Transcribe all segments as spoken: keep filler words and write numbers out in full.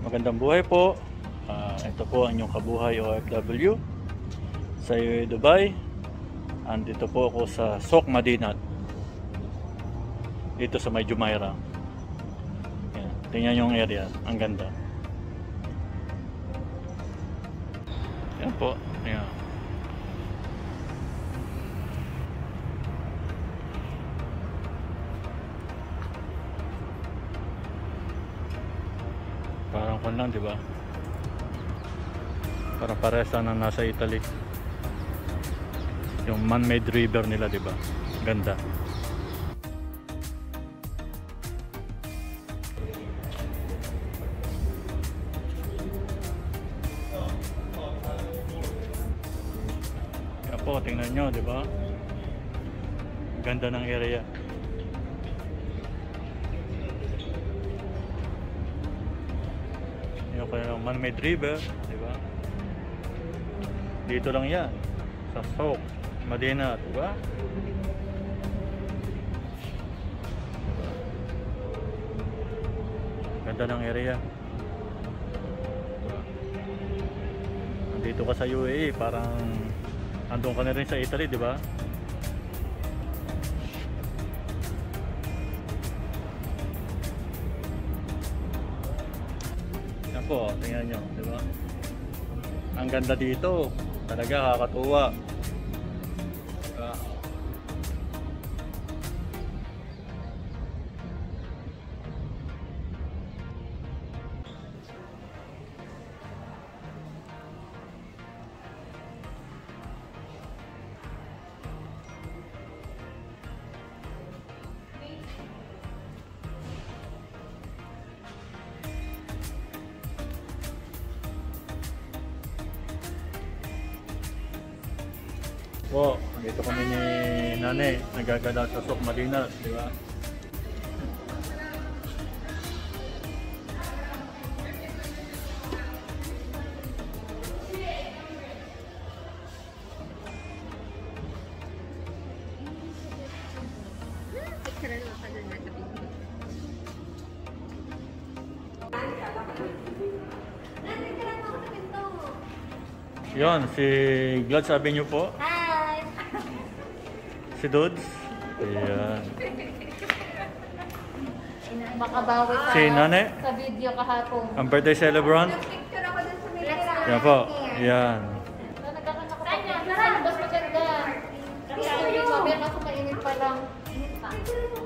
Magandang buhay po. Uh, ito po ang inyong kabuhay O F W sa U A E Dubai. Andito po ako sa Souq Madinat, dito sa may Jumeirah. Yan. Tingnan yung area, ang ganda. Yan po. Yan. Parang kun lang, di ba? Parang parehas na nasa Italy. Yung man-made river nila, di ba? Ganda. Yan po, tingnan nyo, di ba? Ganda ng area. Yung kanilang man-made river, di ba? Dito lang yan, sa Souq Madinat, di ba? Ganda ng area. Nandito ka sa U A E, parang andun ka na rin sa Italy, di ba? Yan po, tingnan nyo, di ba? Ang ganda dito, talaga kakatuwa. Uh, Po, dito kami ni Nane, nagagala sa Souq Madinat, di ba? Yon, si Glad sabi niyo po. Si Dudes. Ayan. Makabawi sa, Si Nane, sa video kahapon. ang birthday celebrant. Yan po. Yan. Nagkakanak ako. Tanya, tara! Mas maganda. Kasi hindi mo, meron ako mainit pa lang. Init pa.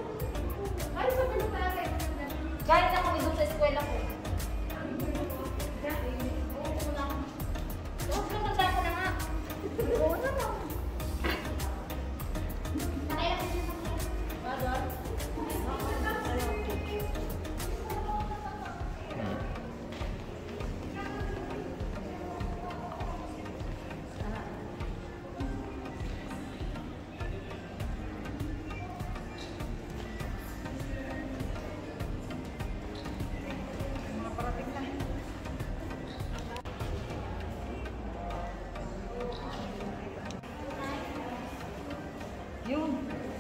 Galing ako doon sa eskwela ko. Yun.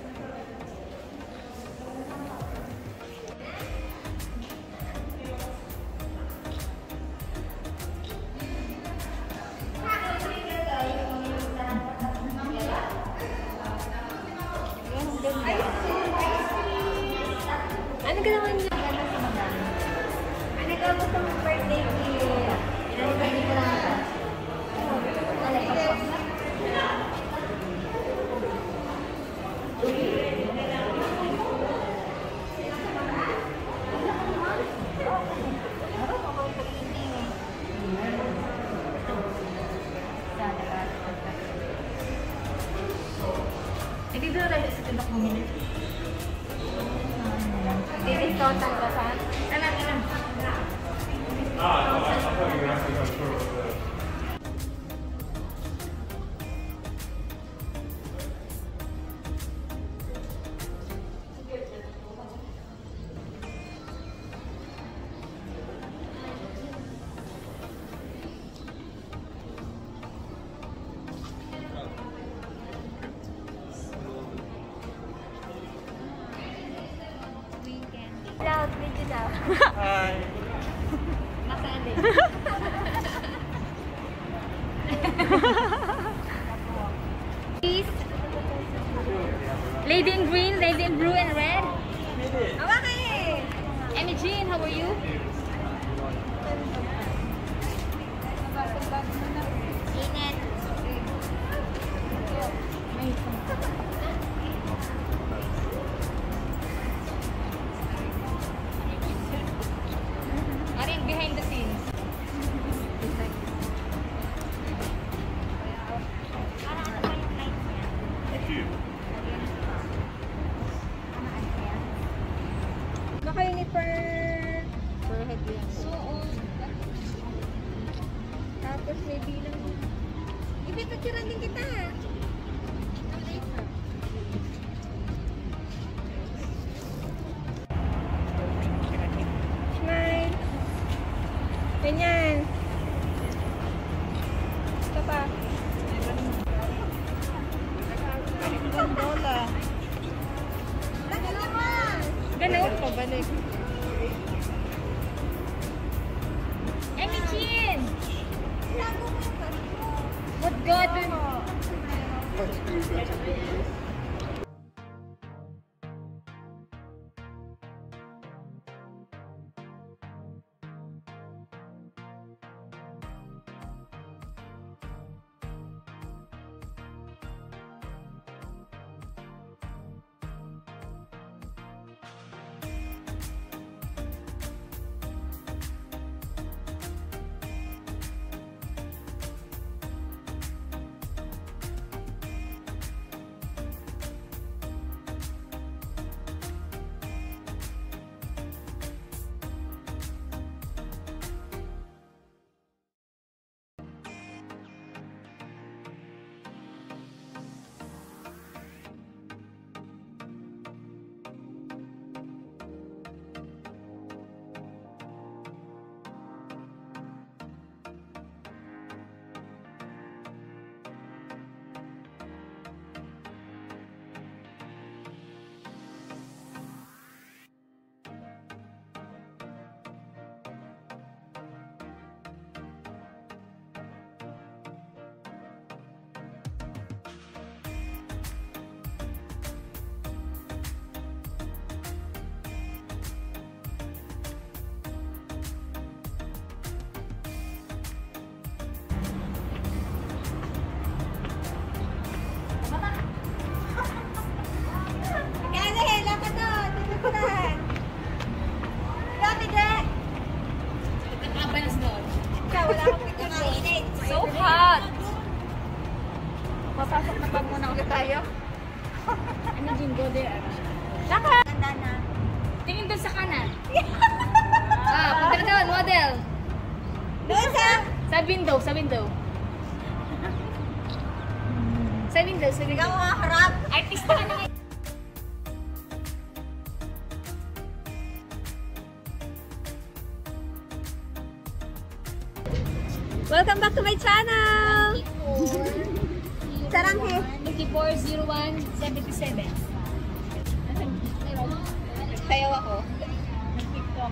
Ano ginawa niya? Ano ginawa gusto mong birthday gift? Ano ba hindi ko lang ito? Ano ito po? Hindi doon lang sa tindak bumili. Di-discount ang kasan? Alam, alam. Loud, medyo daw. Hi. Nasa Hindi. Please. Lady in green, lady in blue and red. Awa ka eh. Emmy Jean, how are you? Init. Arin, behind the scenes. Naka-unit per per head yan. So, tapos may bilang. Ipipicturean din kita. Smile. Ganyan. Ito pa. Gondola. Ganun. Pabalik. Emmy Jean! What God? So hot! Papasok na pa muna ulit tayo. Ano din, go there. Saka! Ganda na. Tingin doon sa kanan. Ah, punta na doon, model. Doon sa? Sa window, sa window. Sa window, sa window. Ikaw ang harap. Artista ka na ngayon. Welcome back to my channel! Sarang he. fifty-four zero one seventy-seven. Sayaw ako. TikTok.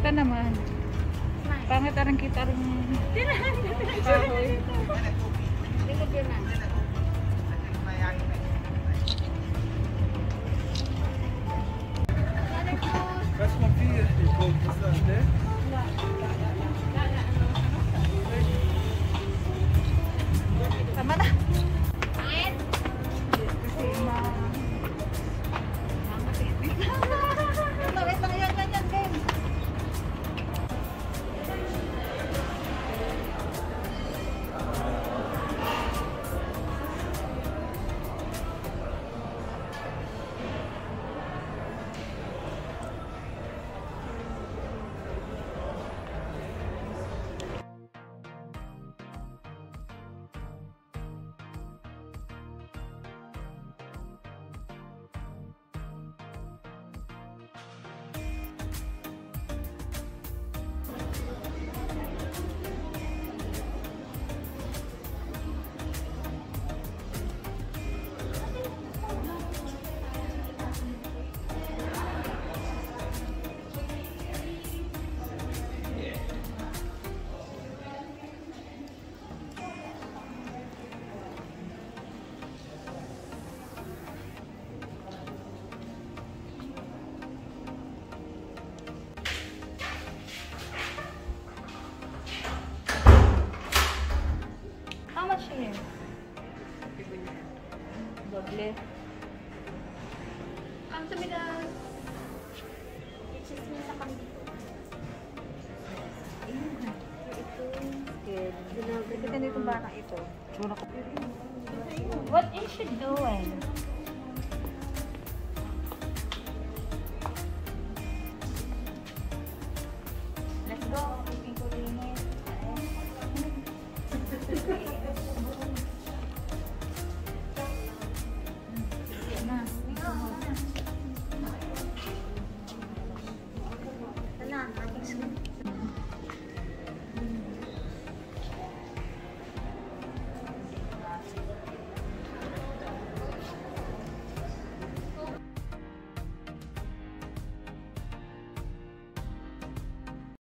kita naman. Pangit arang kita rin. Kahoy. Likod yun na. Best man vier is twaalf procent, hè? Tama na. Kain? Kasi ma... Wait lang yan, yan, yan, game. How much yun? Doble. Ang sabi na... Chismis sa kami dito. Ito. Good. Kita nito ba na ito? Tsura ko. What is she doing?